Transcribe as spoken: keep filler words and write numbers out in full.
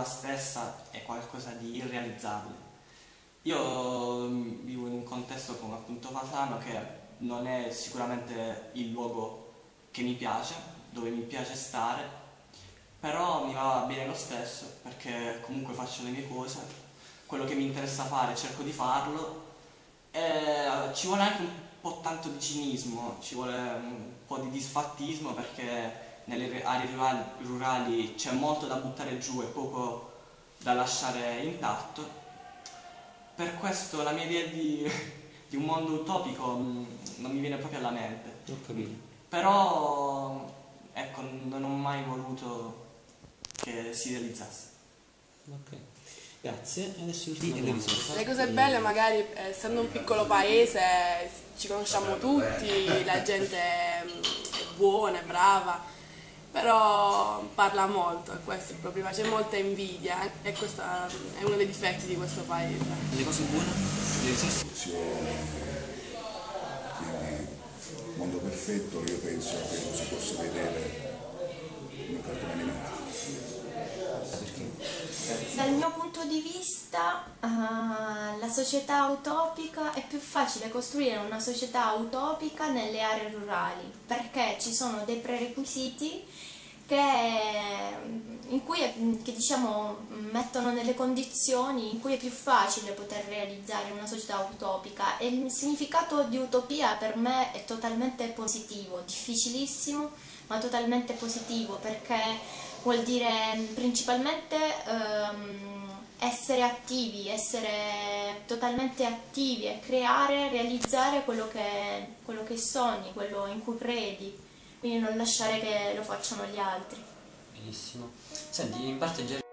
parola stessa è qualcosa di irrealizzabile. Io vivo in un contesto come appunto Fasano, che non è sicuramente il luogo che mi piace, dove mi piace stare, però mi va bene lo stesso, perché comunque faccio le mie cose, quello che mi interessa fare cerco di farlo, e ci vuole anche un po' tanto di cinismo, ci vuole un po' di disfattismo, perché nelle aree rurali c'è molto da buttare giù e poco da lasciare intatto. Per questo la mia idea di, di un mondo utopico mh, non mi viene proprio alla mente. Ho capito. Però ecco, non ho mai voluto che si realizzasse. Ok, grazie. Adesso l'ultima domanda. Le cose belle magari, eh, essendo un piccolo paese, ci conosciamo tutti, la gente è buona, è brava, però parla molto, e questo è il problema, c'è molta invidia, e questo è uno dei difetti di questo paese. Le cose buone? Quindi il mondo perfetto io penso che non si possa vedere in un cartone animato. Dal mio punto di vista uh, la società utopica è più facile costruire una società utopica nelle aree rurali, perché ci sono dei prerequisiti che, in cui è, che diciamo, mettono nelle condizioni in cui è più facile poter realizzare una società utopica, e il significato di utopia per me è totalmente positivo, difficilissimo ma totalmente positivo, perché vuol dire principalmente ehm, essere attivi, essere totalmente attivi e creare, realizzare quello che, quello che sogni, quello in cui credi, quindi non lasciare che lo facciano gli altri. Benissimo. Senti, in parte già